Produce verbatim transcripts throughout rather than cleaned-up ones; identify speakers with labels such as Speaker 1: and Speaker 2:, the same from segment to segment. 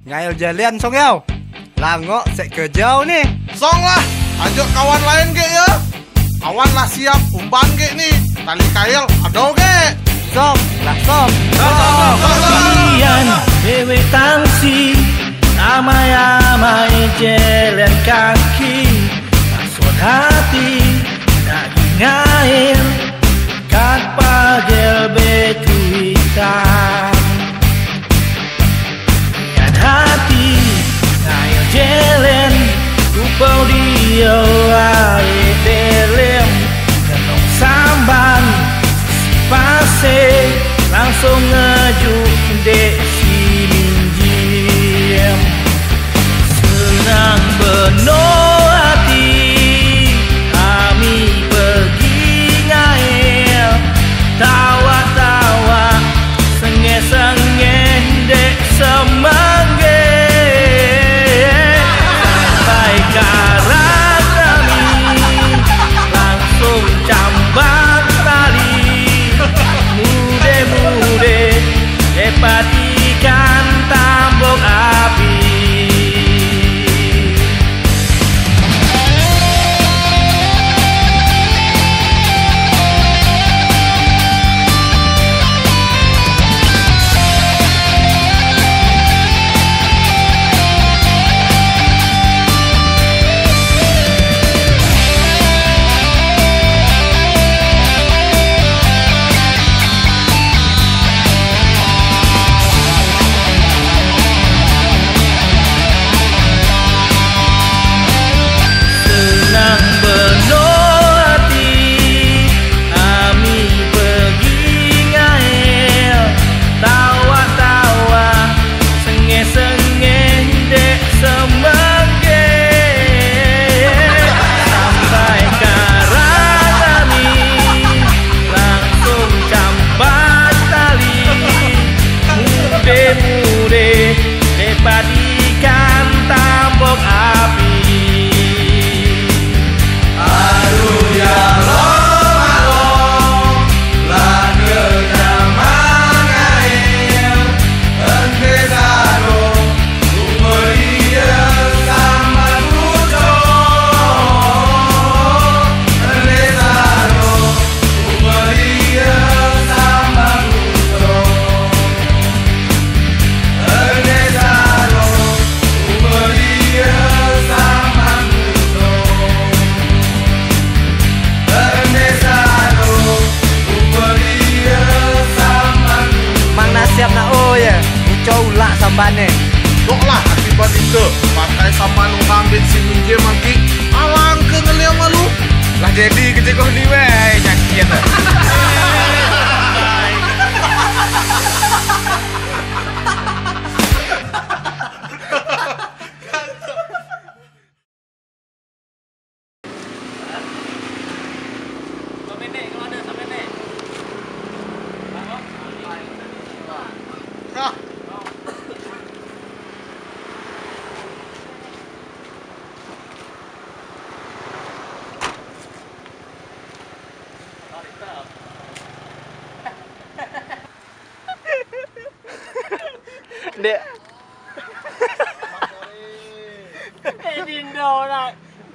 Speaker 1: Ngail jalan song yau. Langok sek kerjau ni.
Speaker 2: Song lah, ajak kawan lain ke ya. Kawan lah siap umban ke ni. Tali kail ada ke?
Speaker 1: Song, lah song.
Speaker 2: Song.
Speaker 3: Kalian dewe tangsi amai-amai jalan kaki. Masuk hati daging ngail kat pagel betu hitam. Niat hati ngail jalan upau dia air delem kenong samban pasir langsung ngejuk dek si minjim. Senang benar hati kami pergi ngail, tawa-tawa sengeh-sengeh dek semangge. Sampai karang kami langsung cambat tali. Mude-mude dapat ikan tambok api. Sambane
Speaker 2: Dok lah akibat itu pakai sama lu ambil si minjem lagi alang ke ngeliam malu
Speaker 1: lah jadi kecekoh ni weh nyakian lah. Dek.
Speaker 3: Eh Dindo nak.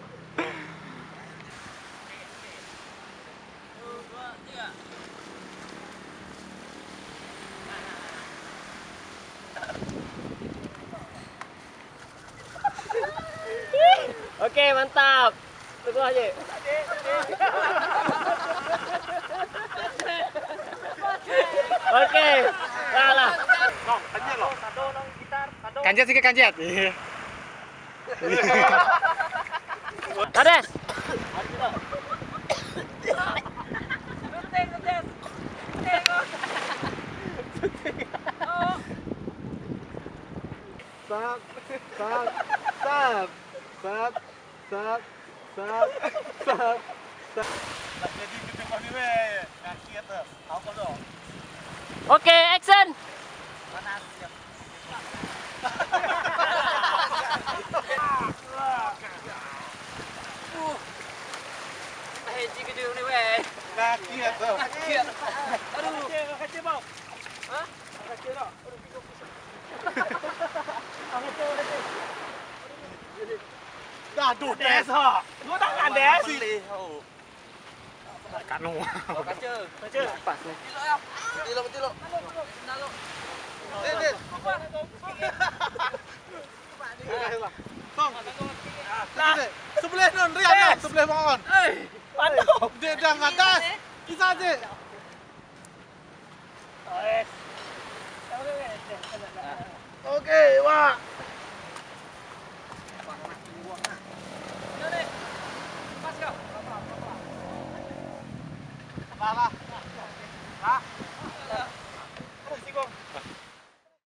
Speaker 3: Okey, mantap. Tunggu aja. Okey. Dah lah.
Speaker 2: Nong, tanya lo.
Speaker 1: Kanjat sikit kanjat.
Speaker 3: Kades.
Speaker 1: Sap, sap, sap, sap, sap, sap, sap, sap.
Speaker 2: Nak jadi kecekoh ni weh kaki tu tahu kau dong.
Speaker 3: Okey, action.
Speaker 2: Panas siap.
Speaker 3: Eh, jika dia ni weh.
Speaker 2: Kaki tu.
Speaker 3: Kaki. Aduh, kaki bau. Ha? Kaki dah. Aduh, pikuk.
Speaker 2: Aduh,
Speaker 4: Des, ha. Dua tangan, Des.
Speaker 2: Kat no.
Speaker 4: Baca.
Speaker 3: Pas ni.
Speaker 2: Eh, Dek. Tong. Lah. Sebelah non, Rian
Speaker 4: Des.
Speaker 2: non, sebelah Bang On.
Speaker 4: Mantap.
Speaker 2: Dek dah ngatas. Kisah Dek.
Speaker 4: Des.
Speaker 2: Okey, wah.